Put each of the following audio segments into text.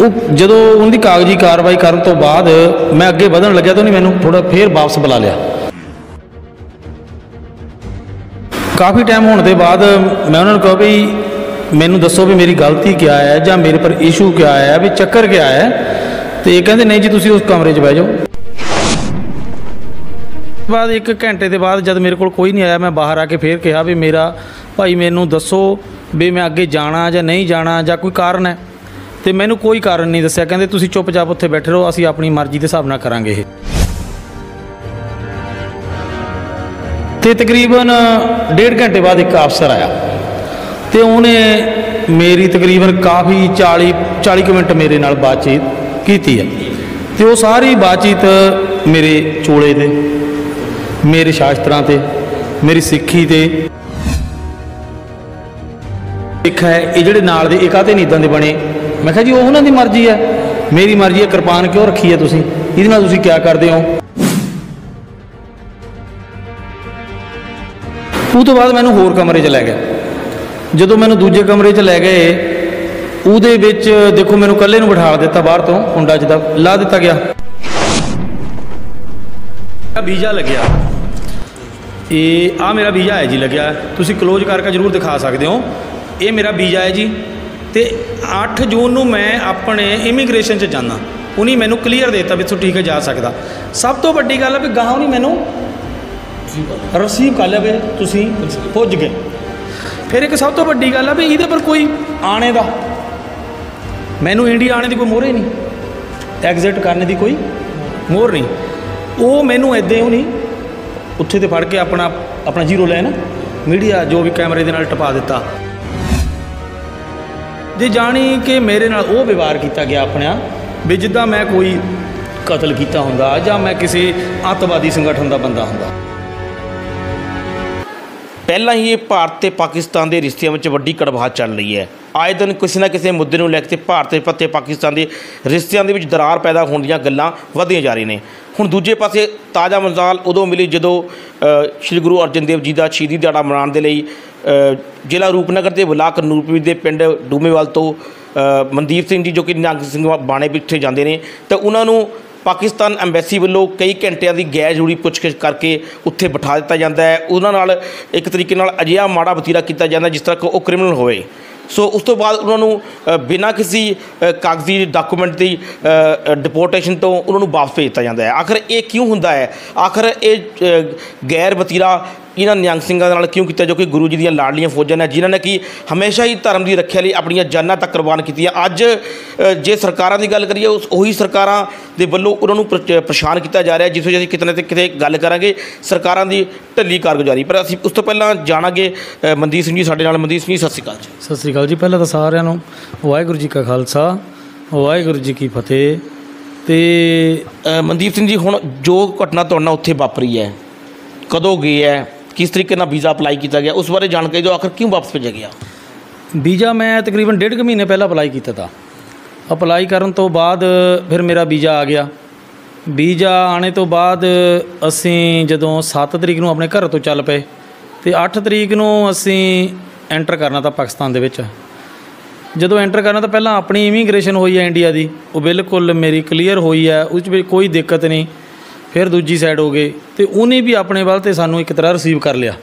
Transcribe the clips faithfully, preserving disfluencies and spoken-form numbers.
ਉਹ ਜਦੋਂ ਉਹਦੀ ਕਾਗਜ਼ੀ ਕਾਰਵਾਈ ਕਰਨ ਤੋਂ ਬਾਅਦ ਮੈਂ ਅੱਗੇ ਵਧਣ ਲੱਗਿਆ ਤਾਂ ਉਹਨੇ ਮੈਨੂੰ ਥੋੜਾ ਫੇਰ ਵਾਪਸ ਬੁਲਾ ਲਿਆ। ਕਾफ़ी टाइम होने के बाद मैं उन्होंने कहा भी मैनू दसो भी मेरी गलती क्या है या मेरे पर इशू क्या है भी चक्कर क्या है। तो ये कहते नहीं जी तुसी उस कमरे च बह जाओ। बाद एक घंटे के बाद जब मेरे को कोई नहीं आया मैं बाहर आके फिर कहा भी मेरा भाई मैनू दसो भी मैं अगे जाना या नहीं जाना या कोई कारण है। तो मैनू कोई कारण नहीं दस्या। कहते तुसी चुप चाप उत्थे बैठे रहो असीं अपनी मर्जी के हिसाब नाल करांगे। तो तकरीबन डेढ़ घंटे बाद एक अफसर आया तो उन्हें मेरी तकरीबन काफ़ी चाली चाली क मिनट मेरे नाल बातचीत की है। तो वो सारी बातचीत मेरे चोले ते मेरे शास्त्रां ते मेरी सिक्खी ते सिख है ये जिहड़े नाल दे एक आते नहीं इदां दे बने। मैं कहा जी वो उन्हां दी मर्जी है मेरी मर्जी है कृपान क्यों रखी है तुसीं इहदे नाल तुसीं क्या करदे हो। उस तो बाद मैनू होर कमरे च लै गए। जदों मैनू दूजे कमरे च लै गए उहदे विच देखो मैनू कल्ले नूं बिठा दिता बाहर तो कुंडा च ला दिता गया। वीज़ा लग्या ये आ मेरा वीज़ा है जी लग्या तुसीं क्लोज करके जरूर दिखा सकते हो। ये मेरा वीज़ा है जी। तो अठ जून नूं मैं अपने इमीग्रेशन च जाना उन्हें मैनू क्लीयर देता भी तू ठीक है जा सकता। सब तो वड्डी गल है भी गांह उन्हें मैनू रिसीव कर लिया भी तुसी पुज गए। फिर एक सब तो वड्डी गल है भी ये पर कोई आने का मैनू इंडिया आने की कोई मोहर ही नहीं एग्जिट करने की कोई मोहर नहीं। वो मैनू इदां ही नहीं उत्थे तो फड़ के अपना अपना जीरो लाइन मीडिया जो भी कैमरे दे नाल टपा दिता जे जानी कि मेरे नाल वो व्यवहार किया गया अपने भी जिद्दां मैं कोई कतल किया हुंदा जां मैं किसी अतवादी संगठन का बंदा हुंदा। पहला ही ये भारत ते पाकिस्तान के रिश्तों में वड्डी कड़वाहट चल रही है। आए दिन किसी न किसी मुद्दे को लैके भारत ते पाकिस्तान के रिश्तों के दरार पैदा होने दी गल्लां वधियां जा रही ने। हुण दूजे पासे ताज़ा मिसाल उदों मिली जदों श्री गुरु अर्जन देव जी का शहीदी दिहाड़ा मनाउण दे लई जिला रूपनगर के ब्लाक नूरपीर के पिंड डूमेवाल तो मनदीप सिंह जी जो कि निहंग सिंह बाणे पिछे जाते हैं तो उन्होंने पाकिस्तान एम्बैसी वालों कई घंटिया की गैर जरूरी पुछगिछ करके उत्थे बिठा दिता जाता है। उन्होंने नाल एक तरीके नाल अजिहा माड़ा वतीरा किया जाता जिस तरह वो क्रिमिनल होए। सो उस तो बाद उन्होंने बिना किसी कागजी डॉक्यूमेंट की डिपोर्टेशन तो उन्होंने वापस भेज दिता जाता है। आखिर ये क्यों होंदा है आखिर ये गैर वतीरा इन्होंने निहंग सिंघां नाल क्यों किया जो कि गुरु जी दी लाडलियां फौजां ने जिन्होंने कि हमेशा ही धर्म की रक्षा लिए अपन जानां तक कुर्बान कीतियां। अज जे सरकारां दी गल करिए उस उही सरकारां दे वल्लों उन्होंने परेशान किया जा रहा है जिस वजह से कितने किते गल करांगे सरकारां दी ढिल्ली कारगुजारी। पर असीं उस तो पहलां जाणांगे मनदीप सिंह जी साडे नाल। मनदीप सिंह जी सत श्री अकाल जी। सत श्री अकाल जी। पहलां तां सारिआं नूं वाहिगुरू जी का खालसा वाहिगुरू जी की फतेह। ते मनदीप सिंह जी हुण जो घटना तुहाडे नाल उत्थे वापरी है कदों गए है किस तरीके नाल वीज़ा अपलाई किया गया उस बारे जानकारी दो आखिर क्यों वापस भेजा गया। वीज़ा मैं तकरीबन डेढ़ के महीने पहला अपलाई किया था। अपलाई करन तो बाद फिर मेरा वीज़ा आ गया। वीज़ा आने तो बाद असीं जदों सत्त तरीक नूं अपने घर तो चल पे तो अठ तरीक नूं असीं एंटर करना था पाकिस्तान दे विच। जदों एंटर करना तो पहलां अपनी इमीग्रेशन हुई है इंडिया की वो बिल्कुल मेरी क्लीयर हुई है उस विच कोई दिक्कत नहीं। फिर दूजी साइड हो गए तो उन्हें भी अपने वाल तो सानू एक तरह रिसीव कर लिया।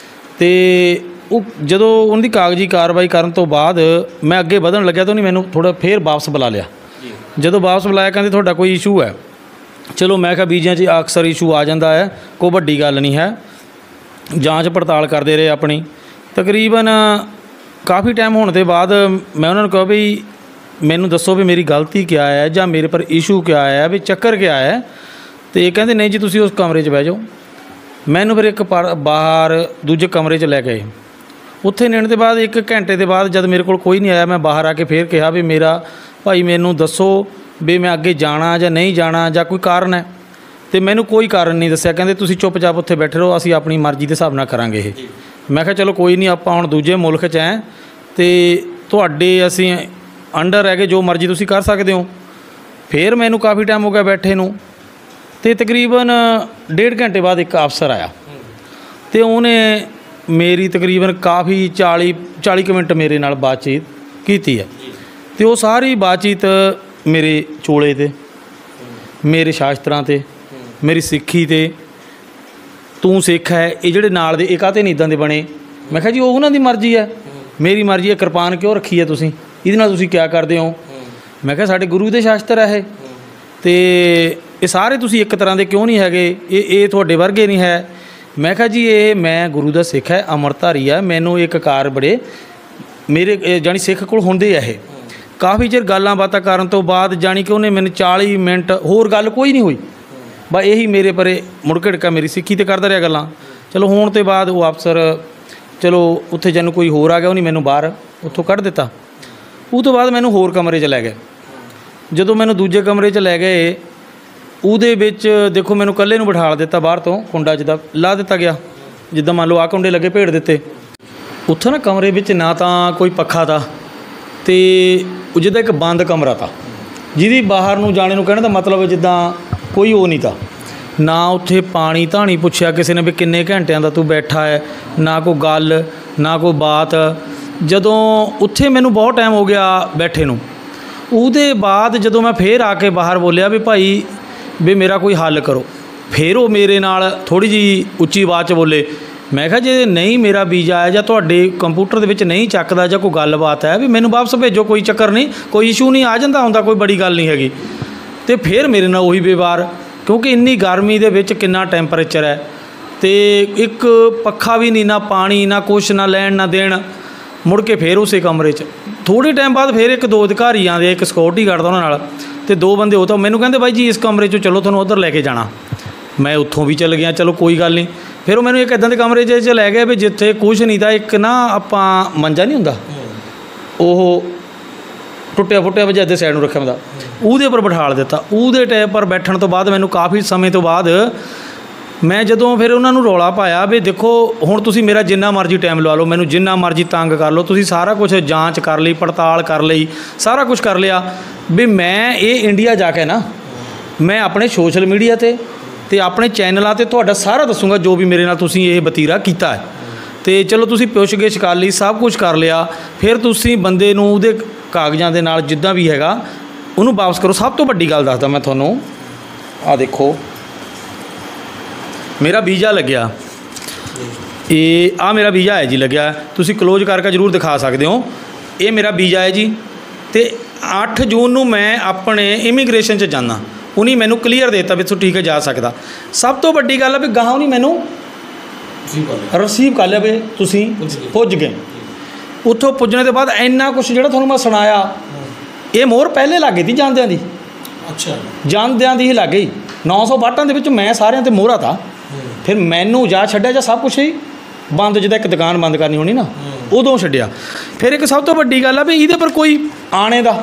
तो जदों उनकी कागजी कार्रवाई करन तो बाद मैं अगे बढ़न लग्या तो उन्हें मैनू थोड़ा फिर वापस बुला लिया। जदों वापस बुलाया कहते थोड़ा कोई इशू है। चलो मैं कहा वीज़ियां च अक्सर इशू आ जाता है कोई वड्डी गल नहीं है। जांच पड़ताल करते रहे अपनी तकरीबन काफ़ी टाइम होने के बाद मैं उन्होंने कहा भी मैनू दसो भी मेरी गलती क्या है या मेरे पर इशू क्या है भी चक्कर क्या है। तो ये कहते नहीं जी तुसी उस कमरे च बह जाओ। मैनू फिर एक बाहर दूजे कमरे च लै गए। उत्थे नेण के बाद एक घंटे के बाद जब मेरे को कोई नहीं आया मैं बाहर आके फिर कहा भी मेरा भाई मैनू दसो भी मैं अगे जाना या नहीं जाना या कोई कारण है। तो मैनू कोई कारण नहीं दस्या। कहते तुसी चुप चाप उत्थे बैठे रहो असीं अपनी मर्जी के हिसाब नाल करांगे। ये मैं कहा चलो कोई नहीं आपां हुण दूजे मुल्क च हैं तो तुहाडे असीं अंडर है कि जो मर्जी तुसी कर सकते हो। फिर मैनू काफ़ी टाइम हो गया बैठे नूं तो तकरीबन डेढ़ घंटे बाद एक अफसर आया तो उन्हें मेरी तकरीबन काफ़ी चाली चाली क मिनट मेरे नाल बातचीत की है। तो वो सारी बातचीत ਮੇਰੇ ਚੋਲੇ 'ਤੇ, ਮੇਰੇ ਸ਼ਾਸਤਰਾਂ 'ਤੇ, ਮੇਰੀ ਸਿੱਖੀ 'ਤੇ, ਤੂੰ ਸਿੱਖ ਹੈ, ਇਹ ਜਿਹੜੇ ਨਾਲ ਦੇ ਇਹ ਕਾਹਤੇ ਨਹੀਂ ਇੱਦਾਂ ਦੇ ਬਣੇ। ਮੈਂ ਕਿਹਾ ਜੀ ਉਹ ਉਹਨਾਂ ਦੀ ਮਰਜ਼ੀ ਹੈ, ਮੇਰੀ ਮਰਜ਼ੀ ਹੈ। ਕਿਰਪਾਨ ਕਿਉਂ ਰੱਖੀ ਹੈ ਤੁਸੀਂ, ਇਹਦੇ ਨਾਲ ਤੁਸੀਂ ਕਿਆ ਕਰਦੇ ਹੋ? ਮੈਂ ਕਿਹਾ ਸਾਡੇ ਗੁਰੂ ਦੇ ਸ਼ਾਸਤਰ ਹੈ ਇਹ, ਅਤੇ ਇਹ ਸਾਰੇ ਤੁਸੀਂ ਇੱਕ ਤਰ੍ਹਾਂ ਦੇ ਕਿਉਂ ਨਹੀਂ ਹੈਗੇ, ਇਹ ਇਹ ਤੁਹਾਡੇ ਵਰਗੇ ਨਹੀਂ ਹੈ। ਮੈਂ ਕਿਹਾ ਜੀ ਇਹ ਮੈਂ ਗੁਰੂ ਦਾ ਸਿੱਖ ਹੈ, ਅੰਮ੍ਰਿਤਧਾਰੀ ਹੈ, ਮੈਨੂੰ ਇਹ ਕਕਾਰ ਬੜੇ ਮੇਰੇ ਜਾਣੀ ਸਿੱਖ ਕੋਲ ਹੁੰਦੇ ਆ। ਇਹ ਕਾਫੀ ਚਿਰ ਗੱਲਾਂ ਬਾਤਾਂ ਕਰਨ ਤੋਂ ਬਾਅਦ ਜਾਣੀ ਕਿ ਉਹਨੇ ਮੈਨੂੰ ਚਾਲੀ ਮਿੰਟ ਹੋਰ ਗੱਲ ਕੋਈ ਨਹੀਂ ਹੋਈ, ਬਸ ਇਹੀ ਮੇਰੇ ਪਰੇ ਮੁੜ ਘੜਕਾ ਮੇਰੀ ਸਿੱਖੀ 'ਤੇ ਕਰਦਾ ਰਿਹਾ ਗੱਲਾਂ। ਚਲੋ ਹੋਣ ਤੋਂ ਬਾਅਦ ਉਹ ਅਫਸਰ ਚਲੋ ਉੱਥੇ ਜਾਨੂੰ ਕੋਈ ਹੋਰ ਆ ਗਿਆ, ਉਹਨੇ ਮੈਨੂੰ ਬਾਹਰ ਉੱਥੋਂ ਕੱਢ ਦਿੱਤਾ। ਉਹ ਤੋਂ ਬਾਅਦ ਮੈਨੂੰ ਹੋਰ ਕਮਰੇ 'ਚ ਲੈ ਗਏ। ਜਦੋਂ ਮੈਨੂੰ ਦੂਜੇ ਕਮਰੇ 'ਚ ਲੈ ਗਏ, ਉਹਦੇ ਵਿੱਚ ਦੇਖੋ ਮੈਨੂੰ ਇਕੱਲੇ ਨੂੰ ਬਿਠਾ ਦਿੱਤਾ, ਬਾਹਰ ਤੋਂ ਕੁੰਡਾ ਜਿੱਦਾਂ ਲਾ ਦਿੱਤਾ ਗਿਆ, ਜਿੱਦਾਂ ਮੰਨ ਲਓ ਆਹ ਕੁੰਡੇ ਲੱਗੇ ਭੇੜ ਦਿੱਤੇ। ਉੱਥੇ ਨਾ ਕਮਰੇ ਵਿੱਚ ਨਾ ਤਾਂ ਕੋਈ ਪੱਖਾ ਤਾ, ਅਤੇ ਉਹ ਜਿੱਦਾਂ ਇੱਕ ਬੰਦ ਕਮਰਾ ਤਾ, ਜਿਹਦੀ ਬਾਹਰ ਨੂੰ ਜਾਣੇ ਨੂੰ ਕਹਿਣ ਦਾ ਮਤਲਬ ਜਿੱਦਾਂ ਕੋਈ ਉਹ ਨਹੀਂ ਤਾ। ਨਾ ਉੱਥੇ ਪਾਣੀ ਧਾਣੀ ਪੁੱਛਿਆ ਕਿਸੇ ਨੇ ਵੀ ਕਿੰਨੇ ਘੰਟਿਆਂ ਦਾ ਤੂੰ ਬੈਠਾ ਹੈ, ਨਾ ਕੋਈ ਗੱਲ ਨਾ ਕੋਈ ਬਾਤ। ਜਦੋਂ ਉੱਥੇ ਮੈਨੂੰ ਬਹੁਤ ਟਾਈਮ ਹੋ ਗਿਆ ਬੈਠੇ ਨੂੰ, ਉਹਦੇ ਬਾਅਦ ਜਦੋਂ ਮੈਂ ਫੇਰ ਆ ਕੇ ਬਾਹਰ ਬੋਲਿਆ ਵੀ ਭਾਈ ਵੀ ਮੇਰਾ ਕੋਈ ਹੱਲ ਕਰੋ, ਫਿਰ ਉਹ ਮੇਰੇ ਨਾਲ ਥੋੜ੍ਹੀ ਜਿਹੀ ਉੱਚੀ ਆਵਾਜ਼ 'ਚ ਬੋਲੇ। ਮੈਂ ਕਿਹਾ ਜੇ ਨਹੀਂ ਮੇਰਾ ਵੀਜ਼ਾ ਹੈ ਜਾਂ ਤੁਹਾਡੇ ਕੰਪਿਊਟਰ ਦੇ ਵਿੱਚ ਨਹੀਂ ਚੱਕਦਾ ਜਾਂ ਕੋਈ ਗੱਲਬਾਤ ਹੈ ਵੀ ਮੈਨੂੰ ਵਾਪਸ ਭੇਜੋ, ਕੋਈ ਚੱਕਰ ਨਹੀਂ, ਕੋਈ ਇਸ਼ੂ ਨਹੀਂ, ਆ ਜਾਂਦਾ ਹੁੰਦਾ, ਕੋਈ ਬੜੀ ਗੱਲ ਨਹੀਂ ਹੈਗੀ। ਅਤੇ ਫਿਰ ਮੇਰੇ ਨਾਲ ਉਹੀ ਵਿਵਹਾਰ, ਕਿਉਂਕਿ ਇੰਨੀ ਗਰਮੀ ਦੇ ਵਿੱਚ ਕਿੰਨਾ ਟੈਂਪਰੇਚਰ ਹੈ, ਅਤੇ ਇੱਕ ਪੱਖਾ ਵੀ ਨਹੀਂ, ਨਾ ਪਾਣੀ, ਨਾ ਕੁਛ, ਨਾ ਲੈਣ ਨਾ ਦੇਣ। ਮੁੜ ਕੇ ਫਿਰ ਉਸੇ ਕਮਰੇ 'ਚ ਥੋੜ੍ਹੇ ਟਾਈਮ ਬਾਅਦ ਫਿਰ ਇੱਕ ਦੋ ਅਧਿਕਾਰੀ ਆਉਂਦੇ, ਇੱਕ ਸਿਕਿਉਰਟੀ ਗਾਰਡ ਉਹਨਾਂ ਨਾਲ, ਅਤੇ ਦੋ ਬੰਦੇ ਉਹ ਤਾਂ ਮੈਨੂੰ ਕਹਿੰਦੇ ਬਾਈ ਜੀ ਇਸ ਕਮਰੇ 'ਚੋਂ ਚਲੋ ਤੁਹਾਨੂੰ ਉੱਧਰ ਲੈ ਕੇ ਜਾਣਾ। ਮੈਂ ਉੱਥੋਂ ਵੀ ਚੱਲ ਗਿਆ, ਚਲੋ ਕੋਈ ਗੱਲ ਨਹੀਂ। ਫਿਰ ਉਹ ਮੈਨੂੰ ਇੱਕ ਇੱਦਾਂ ਦੇ ਕਮਰੇ 'ਚ 'ਚ ਲੈ ਗਏ ਵੀ ਜਿੱਥੇ ਕੁਛ ਨਹੀਂ ਤਾਂ ਇੱਕ ਨਾ ਆਪਾਂ ਮੰਜਾ ਨਹੀਂ ਹੁੰਦਾ, ਉਹ ਟੁੱਟਿਆ ਫੁੱਟਿਆ ਵਜਾ ਦੇ ਸਾਈਡ ਨੂੰ ਰੱਖਿਆ ਹੁੰਦਾ, ਉਹਦੇ ਉੱਪਰ ਬਿਠਾ ਦਿੱਤਾ। ਉਹਦੇ ਟੈਪ ਪਰ ਬੈਠਣ ਤੋਂ ਬਾਅਦ ਮੈਨੂੰ ਕਾਫੀ ਸਮੇਂ ਤੋਂ ਬਾਅਦ ਮੈਂ ਜਦੋਂ ਫਿਰ ਉਹਨਾਂ ਨੂੰ ਰੌਲਾ ਪਾਇਆ ਵੀ ਦੇਖੋ ਹੁਣ ਤੁਸੀਂ ਮੇਰਾ ਜਿੰਨਾ ਮਰਜ਼ੀ ਟਾਈਮ ਲਵਾ ਲਓ, ਮੈਨੂੰ ਜਿੰਨਾ ਮਰਜ਼ੀ ਤੰਗ ਕਰ ਲਓ, ਤੁਸੀਂ ਸਾਰਾ ਕੁਛ ਜਾਂਚ ਕਰ ਲਈ, ਪੜਤਾਲ ਕਰ ਲਈ, ਸਾਰਾ ਕੁਛ ਕਰ ਲਿਆ, ਵੀ ਮੈਂ ਇਹ ਇੰਡੀਆ ਜਾ ਕੇ ਨਾ ਮੈਂ ਆਪਣੇ ਸੋਸ਼ਲ ਮੀਡੀਆ 'ਤੇ ਅਤੇ ਆਪਣੇ ਚੈਨਲਾਂ 'ਤੇ ਤੁਹਾਡਾ ਸਾਰਾ ਦੱਸੂਗਾ ਜੋ ਵੀ ਮੇਰੇ ਨਾਲ ਤੁਸੀਂ ਇਹ ਵਤੀਰਾ ਕੀਤਾ ਹੈ। ਅਤੇ ਚਲੋ ਤੁਸੀਂ ਪੁੱਛ-ਗਿੱਛ ਕਰ ਲਈ, ਸਭ ਕੁਛ ਕਰ ਲਿਆ, ਫਿਰ ਤੁਸੀਂ ਬੰਦੇ ਨੂੰ ਉਹਦੇ ਕਾਗਜ਼ਾਂ ਦੇ ਨਾਲ ਜਿੱਦਾਂ ਵੀ ਹੈਗਾ ਉਹਨੂੰ ਵਾਪਸ ਕਰੋ। ਸਭ ਤੋਂ ਵੱਡੀ ਗੱਲ ਦੱਸਦਾ ਮੈਂ ਤੁਹਾਨੂੰ, ਆਹ ਦੇਖੋ ਮੇਰਾ ਵੀਜ਼ਾ ਲੱਗਿਆ, ਇਹ ਆਹ ਮੇਰਾ ਵੀਜ਼ਾ ਹੈ ਜੀ ਲੱਗਿਆ, ਤੁਸੀਂ ਕਲੋਜ਼ ਕਰਕੇ ਜ਼ਰੂਰ ਦਿਖਾ ਸਕਦੇ ਹੋ। ਇਹ ਮੇਰਾ ਵੀਜ਼ਾ ਹੈ ਜੀ, ਅਤੇ ਅੱਠ ਜੂਨ ਨੂੰ ਮੈਂ ਆਪਣੇ ਇਮੀਗ੍ਰੇਸ਼ਨ 'ਚ ਜਾਂਦਾ, ਉਹਨੇ ਮੈਨੂੰ ਕਲੀਅਰ ਦੇ ਦਿੱਤਾ ਵੀ ਤੂੰ ਠੀਕ ਹੈ ਜਾ ਸਕਦਾ। ਸਭ ਤੋਂ ਵੱਡੀ ਗੱਲ ਹੈ ਵੀ ਗਾਹਾਂ ਉਹਨੇ ਮੈਨੂੰ ਰਿਸੀਵ ਕਰ ਲਿਆ ਵੀ ਤੁਸੀਂ ਪੁੱਜ ਗਏ। ਉੱਥੋਂ ਪੁੱਜਣੇ ਤੋਂ ਬਾਅਦ ਇੰਨਾ ਕੁਛ ਜਿਹੜਾ ਤੁਹਾਨੂੰ ਮੈਂ ਸੁਣਾਇਆ, ਇਹ ਮੋਹਰ ਪਹਿਲੇ ਲੱਗ ਗਈ ਸੀ ਜਾਂਦਿਆਂ ਦੀ। ਅੱਛਾ, ਜਾਂਦਿਆਂ ਦੀ ਹੀ ਲੱਗ ਗਈ। ਨੌ ਸੌ ਬਾਟਾਂ ਦੇ ਵਿੱਚ ਮੈਂ ਸਾਰਿਆਂ 'ਤੇ ਮੋਹਰਾ ਤਾ। ਫਿਰ ਮੈਨੂੰ ਜਾ ਛੱਡਿਆ ਜਾਂ ਸਭ ਕੁਛ ਹੀ ਬੰਦ, ਜਿੱਦਾਂ ਇੱਕ ਦੁਕਾਨ ਬੰਦ ਕਰਨੀ ਹੋਣੀ ਨਾ ਉਦੋਂ ਛੱਡਿਆ। ਫਿਰ ਇੱਕ ਸਭ ਤੋਂ ਵੱਡੀ ਗੱਲ ਆ ਵੀ ਇਹਦੇ ਪਰ ਕੋਈ ਆਣੇ ਦਾ,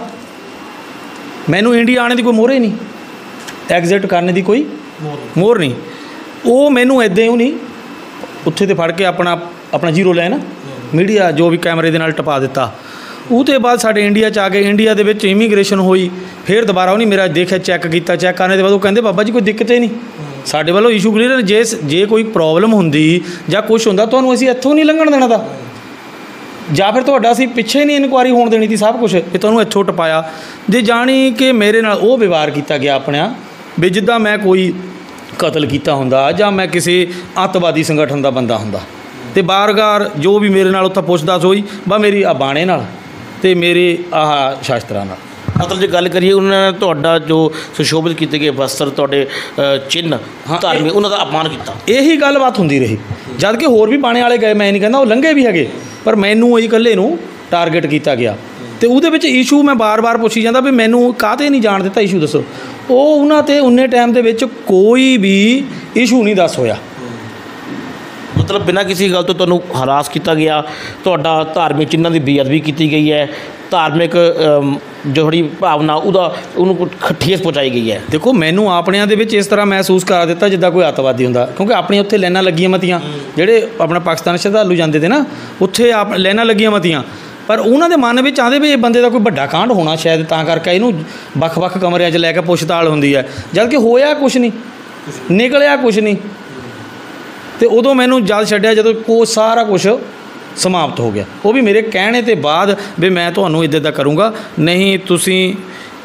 ਮੈਨੂੰ ਇੰਡੀਆ ਆਣੇ ਦੀ ਕੋਈ ਮੋਹਰ ਹੀ ਨਹੀਂ, ਐਗਜ਼ਿਟ ਕਰਨ ਦੀ ਕੋਈ ਮੋਹਰ ਨਹੀਂ। ਉਹ ਮੈਨੂੰ ਇੱਦਾਂ ਹੀ ਨਹੀਂ ਉੱਥੇ 'ਤੇ ਫੜ ਕੇ ਆਪਣਾ ਆਪਣਾ ਜ਼ੀਰੋ ਲੈਣ ਮੀਡੀਆ ਜੋ ਵੀ ਕੈਮਰੇ ਦੇ ਨਾਲ ਟਪਾ ਦਿੱਤਾ। ਉਹ ਤੋਂ ਬਾਅਦ ਸਾਡੇ ਇੰਡੀਆ 'ਚ ਆ ਗਏ, ਇੰਡੀਆ ਦੇ ਵਿੱਚ ਇਮੀਗ੍ਰੇਸ਼ਨ ਹੋਈ, ਫਿਰ ਦੁਬਾਰਾ ਉਹਨੇ ਮੇਰਾ ਦੇਖਿਆ, ਚੈੱਕ ਕੀਤਾ, ਚੈੱਕ ਕਰਨ ਦੇ ਬਾਅਦ ਉਹ ਕਹਿੰਦੇ ਬਾਬਾ ਜੀ ਕੋਈ ਦਿੱਕਤ ਹੀ ਨਹੀਂ, ਸਾਡੇ ਵੱਲੋਂ ਇਸ਼ੂ ਕਲੀਅਰ, ਜੇ ਜੇ ਕੋਈ ਪ੍ਰੋਬਲਮ ਹੁੰਦੀ ਜਾਂ ਕੁਛ ਹੁੰਦਾ ਤੁਹਾਨੂੰ ਅਸੀਂ ਇੱਥੋਂ ਨਹੀਂ ਲੰਘਣ ਦੇਣਾ ਤਾ, ਜਾਂ ਫਿਰ ਤੁਹਾਡਾ ਅਸੀਂ ਪਿੱਛੇ ਨਹੀਂ ਇਨਕੁਆਇਰੀ ਹੋਣ ਦੇਣੀ ਸੀ, ਸਭ ਕੁਛ ਇਹ ਤੁਹਾਨੂੰ ਇੱਥੋਂ ਟਪਾਇਆ। ਜੇ ਜਾਣੀ ਕਿ ਮੇਰੇ ਨਾਲ ਉਹ ਵਿਵਹਾਰ ਕੀਤਾ ਗਿਆ ਆਪਣਾ ਵੀ ਜਿੱਦਾਂ ਮੈਂ ਕੋਈ ਕਤਲ ਕੀਤਾ ਹੁੰਦਾ ਜਾਂ ਮੈਂ ਕਿਸੇ ਅੱਤਵਾਦੀ ਸੰਗਠਨ ਦਾ ਬੰਦਾ ਹੁੰਦਾ। ਅਤੇ ਬਾਰ-ਬਾਰ ਜੋ ਵੀ ਮੇਰੇ ਨਾਲ ਉੱਥੇ ਪੁੱਛਦਾਸ ਹੋਈ ਬਾ ਮੇਰੀ ਆ ਬਾਣੇ ਨਾਲ ਅਤੇ ਮੇਰੇ ਆਹ ਸ਼ਾਸਤਰਾਂ ਨਾਲ। ਮਤਲਬ ਜੇ ਗੱਲ ਕਰੀਏ ਉਹਨਾਂ ਨੇ ਤੁਹਾਡਾ ਜੋ ਸੁਸ਼ੋਭਿਤ ਕੀਤੇ ਗਏ ਵਸਤਰ, ਤੁਹਾਡੇ ਚਿੰਨ੍ਹ ਧਾਰਮਿਕ, ਉਹਨਾਂ ਦਾ ਅਪਮਾਨ ਕੀਤਾ। ਇਹੀ ਗੱਲਬਾਤ ਹੁੰਦੀ ਰਹੀ, ਜਦ ਕਿ ਹੋਰ ਵੀ ਬਾਣੇ ਵਾਲੇ ਗਏ, ਮੈਂ ਨਹੀਂ ਕਹਿੰਦਾ ਉਹ ਲੰਘੇ ਵੀ ਹੈਗੇ, ਪਰ ਮੈਨੂੰ ਇਹ ਇਕੱਲੇ ਨੂੰ ਟਾਰਗੇਟ ਕੀਤਾ ਗਿਆ। ਅਤੇ ਉਹਦੇ ਵਿੱਚ ਇਸ਼ੂ ਮੈਂ ਬਾਰ-ਬਾਰ ਪੁੱਛੀ ਜਾਂਦਾ ਵੀ ਮੈਨੂੰ ਕਾਹਤੇ ਨਹੀਂ ਜਾਣ ਦਿੱਤਾ, ਇਸ਼ੂ ਦੱਸੋ। ਉਹ ਉਹਨਾਂ 'ਤੇ ਉਨੇ ਟਾਈਮ ਦੇ ਵਿੱਚ ਕੋਈ ਵੀ ਇਸ਼ੂ ਨਹੀਂ ਦੱਸ ਹੋਇਆ। ਮਤਲਬ ਬਿਨਾਂ ਕਿਸੇ ਗੱਲ ਤੋਂ ਤੁਹਾਨੂੰ ਹਰਾਸ ਕੀਤਾ ਗਿਆ, ਤੁਹਾਡਾ ਧਾਰਮਿਕ ਚਿੰਨ੍ਹਾਂ ਦੀ ਬੇਅਦਬੀ ਕੀਤੀ ਗਈ ਹੈ, ਧਾਰਮਿਕ ਜਿਹੜੀ ਭਾਵਨਾ ਉਹਦਾ ਉਹਨੂੰ ਠੇਸ ਪਹੁੰਚਾਈ ਗਈ ਹੈ। ਦੇਖੋ ਮੈਨੂੰ ਆਪਣਿਆਂ ਦੇ ਵਿੱਚ ਇਸ ਤਰ੍ਹਾਂ ਮਹਿਸੂਸ ਕਰਾ ਦਿੱਤਾ ਜਿੱਦਾਂ ਕੋਈ ਅੱਤਵਾਦੀ ਹੁੰਦਾ, ਕਿਉਂਕਿ ਆਪਣੀਆਂ ਉੱਥੇ ਲਾਈਨਾਂ ਲੱਗੀਆਂ ਮਤੀਆਂ, ਜਿਹੜੇ ਆਪਣਾ ਪਾਕਿਸਤਾਨ ਸ਼ਰਧਾਲੂ ਜਾਂਦੇ ਤੇ ਨਾ ਉੱਥੇ ਆਪ ਲਾਈਨਾਂ ਲੱਗੀਆਂ ਮਤੀਆਂ, ਪਰ ਉਹਨਾਂ ਦੇ ਮਨ ਵਿੱਚ ਆਉਂਦੇ ਵੀ ਇਹ ਬੰਦੇ ਦਾ ਕੋਈ ਵੱਡਾ ਕਾਂਡ ਹੋਣਾ ਸ਼ਾਇਦ, ਤਾਂ ਕਰਕੇ ਇਹਨੂੰ ਵੱਖ-ਵੱਖ ਕਮਰਿਆਂ 'ਚ ਲੈ ਕੇ ਪੁੱਛਤਾਲ ਹੁੰਦੀ ਹੈ, ਜਦ ਕਿ ਹੋਇਆ ਕੁਛ ਨਹੀਂ, ਨਿਕਲਿਆ ਕੁਛ ਨਹੀਂ। ਅਤੇ ਉਦੋਂ ਮੈਨੂੰ ਜਦ ਛੱਡਿਆ ਜਦੋਂ ਕੋ ਸਾਰਾ ਕੁਛ ਸਮਾਪਤ ਹੋ ਗਿਆ, ਉਹ ਵੀ ਮੇਰੇ ਕਹਿਣੇ ਤੋਂ ਬਾਅਦ ਵੀ ਮੈਂ ਤੁਹਾਨੂੰ ਇੱਦਾਂ ਦਾ ਕਰੂੰਗਾ, ਨਹੀਂ ਤੁਸੀਂ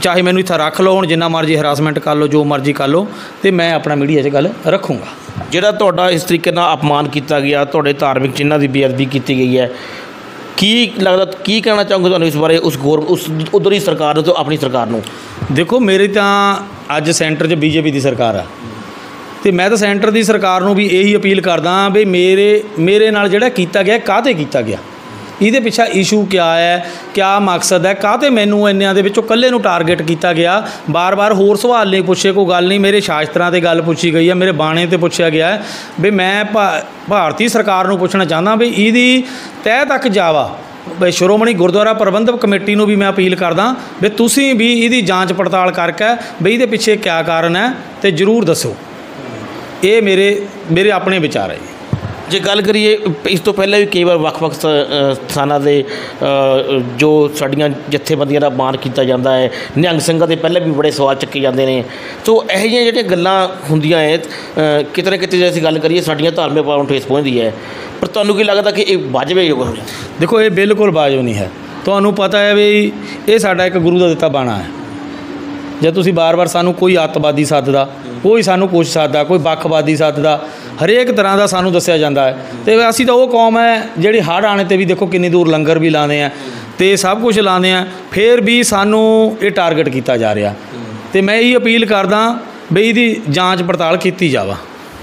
ਚਾਹੇ ਮੈਨੂੰ ਇੱਥੇ ਰੱਖ ਲਓ, ਹੁਣ ਜਿੰਨਾ ਮਰਜ਼ੀ ਹਰਾਸਮੈਂਟ ਕਰ ਲਓ, ਜੋ ਮਰਜ਼ੀ ਕਰ ਲਓ, ਤੇ ਮੈਂ ਆਪਣਾ ਮੀਡੀਆ 'ਚ ਗੱਲ ਰੱਖੂੰਗਾ। ਜਿਹੜਾ ਤੁਹਾਡਾ ਇਸ ਤਰੀਕੇ ਨਾਲ ਅਪਮਾਨ ਕੀਤਾ ਗਿਆ, ਤੁਹਾਡੇ ਧਾਰਮਿਕ ਚਿੰਨ੍ਹਾਂ ਦੀ ਬੇਅਦਬੀ ਕੀਤੀ ਗਈ ਹੈ, ਕੀ ਲੱਗਦਾ, ਕੀ ਕਹਿਣਾ ਚਾਹੋਗੇ ਤੁਹਾਨੂੰ ਇਸ ਬਾਰੇ, ਉਸ ਗੌਰ ਉਸ ਉੱਧਰ ਸਰਕਾਰ ਨੂੰ ਤੇ ਆਪਣੀ ਸਰਕਾਰ ਨੂੰ? ਦੇਖੋ, ਮੇਰੀ ਤਾਂ ਅੱਜ ਸੈਂਟਰ 'ਚ ਬੀਜੇਪੀ ਦੀ ਸਰਕਾਰ ਆ, ਅਤੇ ਮੈਂ ਤਾਂ ਸੈਂਟਰ ਦੀ ਸਰਕਾਰ ਨੂੰ ਵੀ ਇਹੀ ਅਪੀਲ ਕਰਦਾ ਵੀ ਮੇਰੇ ਮੇਰੇ ਨਾਲ ਜਿਹੜਾ ਕੀਤਾ ਗਿਆ ਕਾਹਤੇ ਕੀਤਾ ਗਿਆ, ਇਹਦੇ ਪਿੱਛੇ ਇਸ਼ੂ ਕਿਆ ਹੈ, ਕਿਆ ਮਕਸਦ ਹੈ, ਕਾਹਤੇ ਮੈਨੂੰ ਇੰਨਿਆਂ ਦੇ ਵਿੱਚੋਂ ਇਕੱਲੇ ਨੂੰ ਟਾਰਗੇਟ ਕੀਤਾ ਗਿਆ। ਬਾਰ-ਬਾਰ ਹੋਰ ਸਵਾਲ ਨਹੀਂ ਪੁੱਛੇ, ਕੋਈ ਗੱਲ ਨਹੀਂ, ਮੇਰੇ ਸ਼ਾਸਤਰਾਂ 'ਤੇ ਗੱਲ ਪੁੱਛੀ ਗਈ ਹੈ, ਮੇਰੇ ਬਾਣੇ 'ਤੇ ਪੁੱਛਿਆ ਗਿਆ ਹੈ ਵੀ ਮੈਂ ਭਾ ਭਾਰਤੀ ਸਰਕਾਰ ਨੂੰ ਪੁੱਛਣਾ ਚਾਹੁੰਦਾ ਵੀ ਇਹਦੀ ਤਹਿ ਤੱਕ ਜਾਵਾ। ਵੀ ਸ਼੍ਰੋਮਣੀ ਗੁਰਦੁਆਰਾ ਪ੍ਰਬੰਧਕ ਕਮੇਟੀ ਨੂੰ ਵੀ ਮੈਂ ਅਪੀਲ ਕਰਦਾ ਵੀ ਤੁਸੀਂ ਵੀ ਇਹਦੀ ਜਾਂਚ ਪੜਤਾਲ ਕਰਕੇ ਵੀ ਇਹਦੇ ਪਿੱਛੇ ਕਿਆ ਕਾਰਨ ਹੈ ਅਤੇ ਜ਼ਰੂਰ ਦੱਸੋ। ਇਹ ਮੇਰੇ ਮੇਰੇ ਆਪਣੇ ਵਿਚਾਰ ਹੈ। ਜੇ ਗੱਲ ਕਰੀਏ ਇਸ ਤੋਂ ਪਹਿਲਾਂ ਵੀ ਕਈ ਵਾਰ ਵੱਖ-ਵੱਖ ਸਥਾਨਾਂ ਦੇ ਜੋ ਸਾਡੀਆਂ ਜਥੇਬੰਦੀਆਂ ਦਾ ਮਾਣ ਕੀਤਾ ਜਾਂਦਾ ਹੈ, ਨਿਹੰਗ ਸਿੰਘਾਂ ਦੇ ਪਹਿਲਾਂ ਵੀ ਬੜੇ ਸਵਾਲ ਚੱਕੇ ਜਾਂਦੇ ਨੇ, ਸੋ ਇਹੋ ਜਿਹੀਆਂ ਜਿਹੜੀਆਂ ਗੱਲਾਂ ਹੁੰਦੀਆਂ ਹੈ, ਕਿਤੇ ਨਾ ਕਿਤੇ ਜੇ ਅਸੀਂ ਗੱਲ ਕਰੀਏ ਸਾਡੀਆਂ ਧਾਰਮਿਕ ਭਾਵਨਾਵਾਂ ਨੂੰ ਠੇਸ ਪਹੁੰਚਦੀ ਹੈ, ਪਰ ਤੁਹਾਨੂੰ ਕੀ ਲੱਗਦਾ ਕਿ ਇਹ ਵਾਜਬ ਹੈ? ਦੇਖੋ, ਇਹ ਬਿਲਕੁਲ ਵਾਜਬ ਨਹੀਂ ਹੈ। ਤੁਹਾਨੂੰ ਪਤਾ ਹੈ ਵੀ ਇਹ ਸਾਡਾ ਇੱਕ ਗੁਰੂ ਦਾ ਦਿੱਤਾ ਬਾਣਾ ਹੈ। ਜੇ ਤੁਸੀਂ ਬਾਰ-ਬਾਰ ਸਾਨੂੰ ਕੋਈ ਅੱਤਵਾਦੀ ਸੱਦਦਾ, ਕੋਈ ਸਾਨੂੰ ਕੁਛ ਸੱਦਦਾ, ਕੋਈ ਵੱਖਵਾਦੀ ਸੱਦਦਾ, ਹਰੇਕ ਤਰ੍ਹਾਂ ਦਾ ਸਾਨੂੰ ਦੱਸਿਆ ਜਾਂਦਾ ਹੈ। ਅਤੇ ਅਸੀਂ ਤਾਂ ਉਹ ਕੌਮ ਹੈ ਜਿਹੜੀ ਹੜ੍ਹ ਆਉਣੇ 'ਤੇ ਵੀ ਦੇਖੋ ਕਿੰਨੀ ਦੂਰ ਲੰਗਰ ਵੀ ਲਾਉਂਦੇ ਆ ਅਤੇ ਸਭ ਕੁਛ ਲਾਉਂਦੇ ਆ, ਫਿਰ ਵੀ ਸਾਨੂੰ ਇਹ ਟਾਰਗੇਟ ਕੀਤਾ ਜਾ ਰਿਹਾ। ਅਤੇ ਮੈਂ ਇਹੀ ਅਪੀਲ ਕਰਦਾ ਵੀ ਇਹਦੀ ਜਾਂਚ ਪੜਤਾਲ ਕੀਤੀ ਜਾਵਾ।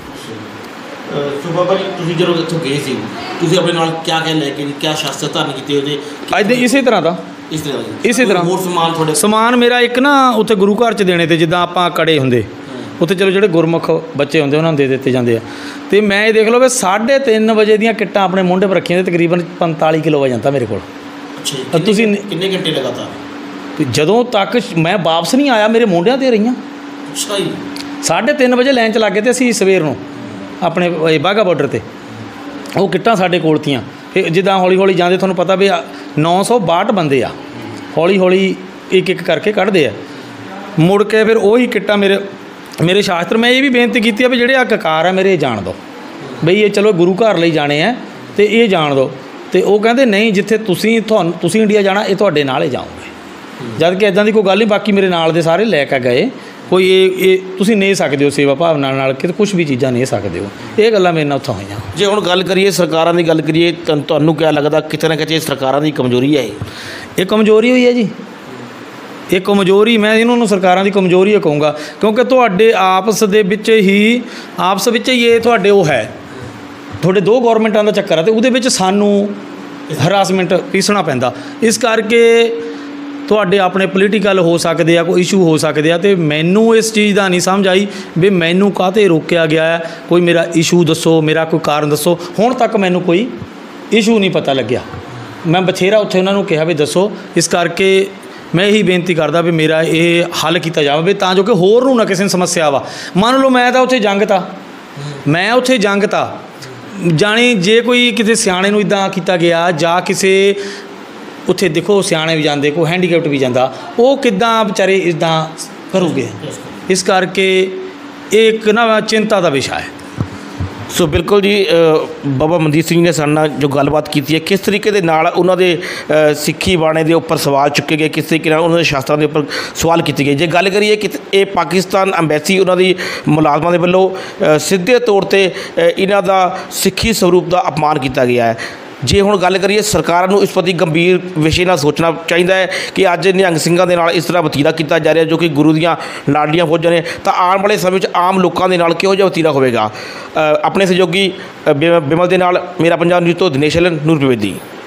ਸੋ ਬਾਬਾ ਜੀ, ਤੁਸੀਂ ਜਦੋਂ ਇੱਥੋਂ ਗਏ ਸੀ, ਤੁਸੀਂ ਆਪਣੇ ਨਾਲ ਕਿਆ ਕਿਆ ਲੈ ਕੇ, ਕਿਆ ਸ਼ਾਸਤਰ ਧਾਰਨ ਕੀਤੇ ਉਹਦੇ? ਅੱਜ ਦੇ ਇਸੇ ਤਰ੍ਹਾਂ ਦਾ ਇਸ ਤਰ੍ਹਾਂ ਇਸੇ ਤਰ੍ਹਾਂ ਹੋਰ ਸਮਾਨ ਤੁਹਾਡੇ? ਸਮਾਨ ਮੇਰਾ ਇੱਕ ਨਾ ਉੱਥੇ ਗੁਰੂ ਘਰ 'ਚ ਦੇਣੇ ਤੇ, ਜਿੱਦਾਂ ਆਪਾਂ ਕੜੇ ਹੁੰਦੇ ਉੱਥੇ, ਚਲੋ ਜਿਹੜੇ ਗੁਰਮੁਖ ਬੱਚੇ ਹੁੰਦੇ ਉਹਨਾਂ ਨੂੰ ਦੇ ਦਿੱਤੇ ਜਾਂਦੇ ਆ। ਅਤੇ ਮੈਂ ਇਹ ਦੇਖ ਲਓ ਵੀ ਸਾਢੇ ਤਿੰਨ ਵਜੇ ਦੀਆਂ ਕਿੱਟਾਂ ਆਪਣੇ ਮੋਢੇ ਪਰ ਰੱਖੀਆਂ, ਅਤੇ ਤਕਰੀਬਨ ਪੰਤਾਲੀ ਕਿਲੋ ਵਜਨ ਤਾਂ ਮੇਰੇ ਕੋਲ। ਅੱਛਾ, ਤੁਸੀਂ ਕਿੰਨੇ ਘੰਟੇ ਲਗਾਤਾਰ? ਜਦੋਂ ਤੱਕ ਮੈਂ ਵਾਪਸ ਨਹੀਂ ਆਇਆ ਮੇਰੇ ਮੋਢਿਆਂ 'ਤੇ ਰਹੀਆਂ। ਅੱਛਾ ਜੀ। ਸਾਢੇ ਤਿੰਨ ਵਜੇ ਲਾਈਨ 'ਚ ਲੱਗ ਗਏ, ਅਤੇ ਅਸੀਂ ਸਵੇਰ ਨੂੰ ਆਪਣੇ ਬਾਘਾ ਬਾਰਡਰ 'ਤੇ ਉਹ ਕਿੱਟਾਂ ਸਾਡੇ ਕੋਲ ਤੀਆਂ। ਫਿਰ ਜਿੱਦਾਂ ਹੌਲੀ ਹੌਲੀ ਜਾਂਦੇ, ਤੁਹਾਨੂੰ ਪਤਾ ਵੀ ਨੌ ਸੌ ਬਾਹਠ ਬੰਦੇ ਆ, ਹੌਲੀ ਹੌਲੀ ਇੱਕ ਇੱਕ ਕਰਕੇ ਕੱਢਦੇ ਆ। ਮੁੜ ਕੇ ਫਿਰ ਉਹੀ ਕਿੱਟਾਂ ਮੇਰੇ ਮੇਰੇ ਸ਼ਾਸਤਰ, ਮੈਂ ਇਹ ਵੀ ਬੇਨਤੀ ਕੀਤੀ ਆ ਵੀ ਜਿਹੜੇ ਆ ਕਕਾਰ ਆ ਮੇਰੇ ਜਾਣ ਦਿਓ, ਬਈ ਇਹ ਚਲੋ ਗੁਰੂ ਘਰ ਲਈ ਜਾਣੇ ਆ ਅਤੇ ਇਹ ਜਾਣ ਦਿਓ। ਅਤੇ ਉਹ ਕਹਿੰਦੇ ਨਹੀਂ, ਜਿੱਥੇ ਤੁਸੀਂ ਤੁਹਾਨੂੰ ਤੁਸੀਂ ਇੰਡੀਆ ਜਾਣਾ, ਇਹ ਤੁਹਾਡੇ ਨਾਲ ਹੀ ਜਾਓਗੇ। ਜਦ ਕਿ ਇੱਦਾਂ ਦੀ ਕੋਈ ਗੱਲ ਨਹੀਂ। ਬਾਕੀ ਮੇਰੇ ਨਾਲ ਦੇ ਸਾਰੇ ਲੈ ਕੇ ਗਏ, ਕੋਈ ਇਹ ਇਹ ਤੁਸੀਂ ਨਹੀਂ ਸਕਦੇ ਹੋ ਸੇਵਾ ਭਾਵਨਾ ਨਾਲ ਕਿ ਕੁਛ ਵੀ ਚੀਜ਼ਾਂ ਨਹੀਂ ਸਕਦੇ ਹੋ। ਇਹ ਗੱਲਾਂ ਮੇਰੇ ਨਾਲ ਉੱਥੋਂ ਹੋਈਆਂ। ਜੇ ਹੁਣ ਗੱਲ ਕਰੀਏ ਸਰਕਾਰਾਂ ਦੀ ਗੱਲ ਕਰੀਏ, ਤੁਹਾਨੂੰ ਕਿਆ ਲੱਗਦਾ ਕਿਤੇ ਨਾ ਕਿਤੇ ਸਰਕਾਰਾਂ ਦੀ ਕਮਜ਼ੋਰੀ ਹੈ? ਇਹ ਕਮਜ਼ੋਰੀ ਹੋਈ ਹੈ ਜੀ, ਇਹ ਕਮਜ਼ੋਰੀ, ਮੈਂ ਇਹਨਾਂ ਨੂੰ ਸਰਕਾਰਾਂ ਦੀ ਕਮਜ਼ੋਰੀ ਕਹੂੰਗਾ, ਕਿਉਂਕਿ ਤੁਹਾਡੇ ਆਪਸ ਦੇ ਵਿੱਚ ਹੀ ਆਪਸ ਵਿੱਚ ਹੀ ਇਹ ਤੁਹਾਡੇ ਉਹ ਹੈ, ਤੁਹਾਡੇ ਦੋ ਗੌਰਮੈਂਟਾਂ ਦਾ ਚੱਕਰ ਹੈ, ਅਤੇ ਉਹਦੇ ਵਿੱਚ ਸਾਨੂੰ ਹਰਾਸਮੈਂਟ ਪੀਸਣਾ ਪੈਂਦਾ। ਇਸ ਕਰਕੇ ਤੁਹਾਡੇ ਆਪਣੇ ਪੋਲੀਟੀਕਲ ਹੋ ਸਕਦੇ ਆ, ਕੋਈ ਇਸ਼ੂ ਹੋ ਸਕਦੇ ਆ, ਅਤੇ ਮੈਨੂੰ ਇਸ ਚੀਜ਼ ਦਾ ਨਹੀਂ ਸਮਝ ਆਈ ਵੀ ਮੈਨੂੰ ਕਾਹਤੇ ਰੋਕਿਆ ਗਿਆ ਹੈ। ਕੋਈ ਮੇਰਾ ਇਸ਼ੂ ਦੱਸੋ, ਮੇਰਾ ਕੋਈ ਕਾਰਨ ਦੱਸੋ। ਹੁਣ ਤੱਕ ਮੈਨੂੰ ਕੋਈ ਇਸ਼ੂ ਨਹੀਂ ਪਤਾ ਲੱਗਿਆ। ਮੈਂ ਬਥੇਰਾ ਉੱਥੇ ਉਹਨਾਂ ਨੂੰ ਕਿਹਾ ਵੀ ਦੱਸੋ। ਇਸ ਕਰਕੇ ਮੈਂ ਇਹੀ ਬੇਨਤੀ ਕਰਦਾ ਵੀ ਮੇਰਾ ਇਹ ਹੱਲ ਕੀਤਾ ਜਾਵੇ, ਵੀ ਤਾਂ ਜੋ ਕਿ ਹੋਰ ਨੂੰ ਨਾ ਕਿਸੇ ਨੂੰ ਸਮੱਸਿਆ ਵਾ। ਮੰਨ ਲਓ ਮੈਂ ਤਾਂ ਉੱਥੇ ਜੰਗ ਤਾ ਮੈਂ ਉੱਥੇ ਜੰਗ ਤਾ ਜਾਣੀ, ਜੇ ਕੋਈ ਕਿਸੇ ਸਿਆਣੇ ਨੂੰ ਇੱਦਾਂ ਕੀਤਾ ਗਿਆ, ਜਾਂ ਕਿਸੇ ਉੱਥੇ ਦੇਖੋ ਸਿਆਣੇ ਵੀ ਜਾਂਦੇ, ਕੋਈ ਹੈਂਡੀਕੈਪਟ ਵੀ ਜਾਂਦਾ, ਉਹ ਕਿੱਦਾਂ ਵਿਚਾਰੇ ਇੱਦਾਂ ਕਰੂਗੇ। ਇਸ ਕਰਕੇ ਇਹ ਇੱਕ ਨਾ ਚਿੰਤਾ ਦਾ ਵਿਸ਼ਾ ਹੈ। ਸੋ ਬਿਲਕੁਲ ਜੀ, ਬਾਬਾ ਮਨਦੀਪ ਸਿੰਘ ਨੇ ਸਾਡੇ ਨਾਲ ਜੋ ਗੱਲਬਾਤ ਕੀਤੀ ਹੈ, ਕਿਸ ਤਰੀਕੇ ਦੇ ਨਾਲ ਉਹਨਾਂ ਦੇ ਸਿੱਖੀ ਬਾਣੇ ਦੇ ਉੱਪਰ ਸਵਾਲ ਚੁੱਕੇ ਗਏ, ਕਿਸ ਤਰੀਕੇ ਨਾਲ ਉਹਨਾਂ ਦੇ ਸ਼ਾਸਤਰਾਂ ਦੇ ਉੱਪਰ ਸਵਾਲ ਕੀਤੇ ਗਏ। ਜੇ ਗੱਲ ਕਰੀਏ ਕਿ ਇਹ ਪਾਕਿਸਤਾਨ ਅੰਬੈਸੀ ਉਹਨਾਂ ਦੀ ਮੁਲਾਜ਼ਮਾਂ ਦੇ ਵੱਲੋਂ ਸਿੱਧੇ ਤੌਰ 'ਤੇ ਇਹਨਾਂ ਦਾ ਸਿੱਖੀ ਸਰੂਪ ਦਾ ਅਪਮਾਨ ਕੀਤਾ ਗਿਆ ਹੈ। ਜੇ ਹੁਣ ਗੱਲ ਕਰੀਏ ਸਰਕਾਰਾਂ ਨੂੰ ਇਸ ਪ੍ਰਤੀ ਗੰਭੀਰ ਵਿਸ਼ੇ ਨਾਲ ਸੋਚਣਾ ਚਾਹੀਦਾ ਹੈ ਕਿ ਅੱਜ ਨਿਹੰਗ ਸਿੰਘਾਂ ਦੇ ਨਾਲ ਇਸ ਤਰ੍ਹਾਂ ਵਤੀਰਾ ਕੀਤਾ ਜਾ ਰਿਹਾ, ਜੋ ਕਿ ਗੁਰੂ ਦੀਆਂ ਲਾਡੀਆਂ ਫੌਜਾਂ ਨੇ, ਤਾਂ ਆਉਣ ਵਾਲੇ ਸਮੇਂ ਵਿੱਚ ਆਮ ਲੋਕਾਂ ਦੇ ਨਾਲ ਕਿਹੋ ਜਿਹਾ ਵਤੀਰਾ ਹੋਵੇਗਾ। ਆਪਣੇ ਸਹਿਯੋਗੀ ਬਿਮਲ ਦੇ ਨਾਲ ਮੇਰਾ ਪੰਜਾਬ ਨਿਊਜ਼ ਤੋਂ ਦਿਨੇਸ਼ ਨੂਰ ਬੇਦੀ।